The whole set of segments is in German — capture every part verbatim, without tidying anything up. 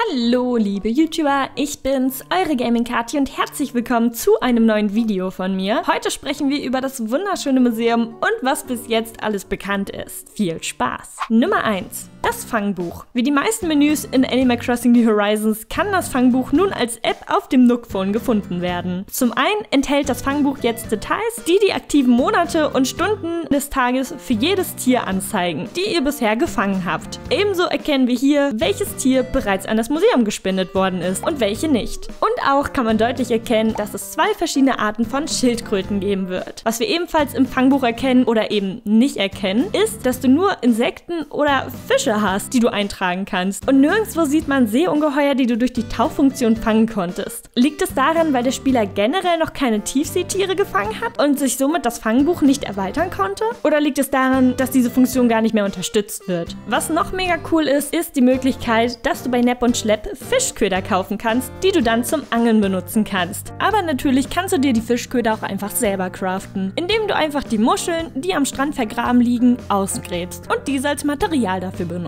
Hallo liebe YouTuber, ich bin's, eure Gaming-Kathi und herzlich willkommen zu einem neuen Video von mir. Heute sprechen wir über das wunderschöne Museum und was bis jetzt alles bekannt ist. Viel Spaß! Nummer eins. Das Fangbuch. Wie die meisten Menüs in Animal Crossing New Horizons kann das Fangbuch nun als App auf dem Nook-Phone gefunden werden. Zum einen enthält das Fangbuch jetzt Details, die die aktiven Monate und Stunden des Tages für jedes Tier anzeigen, die ihr bisher gefangen habt. Ebenso erkennen wir hier, welches Tier bereits an das Museum gespendet worden ist und welche nicht. Und auch kann man deutlich erkennen, dass es zwei verschiedene Arten von Schildkröten geben wird. Was wir ebenfalls im Fangbuch erkennen oder eben nicht erkennen, ist, dass du nur Insekten oder Fische hast, die du eintragen kannst. Und nirgendwo sieht man Seeungeheuer, die du durch die Tauchfunktion fangen konntest. Liegt es daran, weil der Spieler generell noch keine Tiefseetiere gefangen hat und sich somit das Fangbuch nicht erweitern konnte? Oder liegt es daran, dass diese Funktion gar nicht mehr unterstützt wird? Was noch mega cool ist, ist die Möglichkeit, dass du bei Nepp und Schlepp Fischköder kaufen kannst, die du dann zum Angeln benutzen kannst. Aber natürlich kannst du dir die Fischköder auch einfach selber craften, indem du einfach die Muscheln, die am Strand vergraben liegen, ausgräbst und diese als Material dafür benutzt.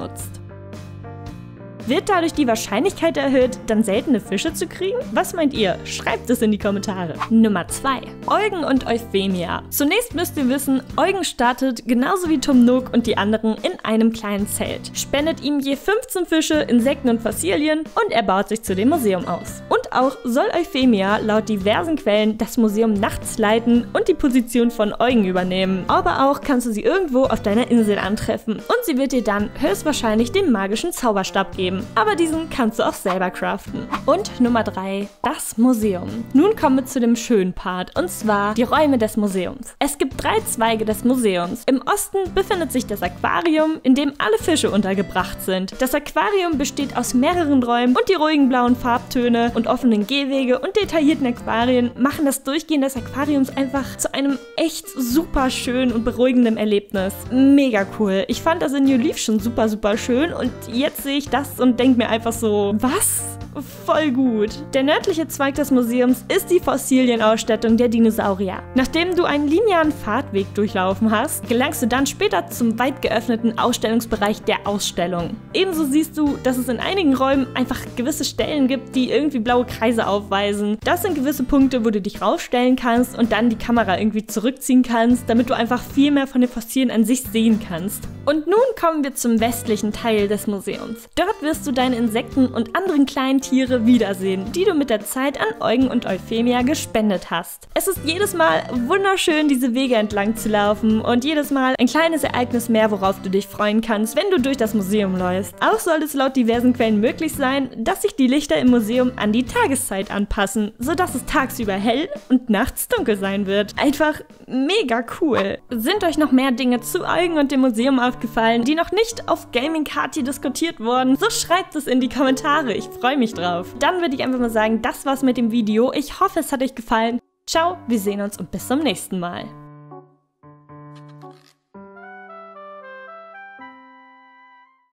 Wird dadurch die Wahrscheinlichkeit erhöht, dann seltene Fische zu kriegen? Was meint ihr? Schreibt es in die Kommentare. Nummer zwei. Eugen und Euphemia. Zunächst müsst ihr wissen, Eugen startet genauso wie Tom Nook und die anderen in einem kleinen Zelt, spendet ihm je fünfzehn Fische, Insekten und Fossilien und er baut sich zu dem Museum aus. Und auch soll Euphemia laut diversen Quellen das Museum nachts leiten und die Position von Eugen übernehmen. Aber auch kannst du sie irgendwo auf deiner Insel antreffen und sie wird dir dann höchstwahrscheinlich den magischen Zauberstab geben. Aber diesen kannst du auch selber craften. Und Nummer drei. Das Museum. Nun kommen wir zu dem schönen Part, und zwar die Räume des Museums. Es gibt drei Zweige des Museums. Im Osten befindet sich das Aquarium, in dem alle Fische untergebracht sind. Das Aquarium besteht aus mehreren Räumen und die ruhigen blauen Farbtöne und offenen Gehwege und detaillierten Aquarien machen das Durchgehen des Aquariums einfach zu einem echt super schönen und beruhigenden Erlebnis. Mega cool. Ich fand das in New Leaf schon super, super schön und jetzt sehe ich das und denke mir einfach so, was? Voll gut. Der nördliche Zweig des Museums ist die Fossilienausstattung der Dinosaurier. Nachdem du einen linearen Fahrtweg durchlaufen hast, gelangst du dann später zum weit geöffneten Ausstellungsbereich der Ausstellung. Ebenso siehst du, dass es in einigen Räumen einfach gewisse Stellen gibt, die irgendwie blaue Kreise aufweisen. Das sind gewisse Punkte, wo du dich raufstellen kannst und dann die Kamera irgendwie zurückziehen kannst, damit du einfach viel mehr von den Fossilien an sich sehen kannst. Und nun kommen wir zum westlichen Teil des Museums. Dort wirst du deine Insekten und anderen kleinen Tiere wiedersehen, die du mit der Zeit an Eugen und Euphemia gespendet hast. Es ist jedes Mal wunderschön, diese Wege entlang zu laufen und jedes Mal ein kleines Ereignis mehr, worauf du dich freuen kannst, wenn du durch das Museum läufst. Auch soll es laut diversen Quellen möglich sein, dass sich die Lichter im Museum an die Tageszeit anpassen, sodass es tagsüber hell und nachts dunkel sein wird. Einfach mega cool. Sind euch noch mehr Dinge zu Eugen und dem Museum aufgefallen, die noch nicht auf Gaming-Kathi diskutiert wurden? So schreibt es in die Kommentare. Ich freue mich drauf. Dann würde ich einfach mal sagen, das war's mit dem Video. Ich hoffe, es hat euch gefallen. Ciao, wir sehen uns und bis zum nächsten Mal.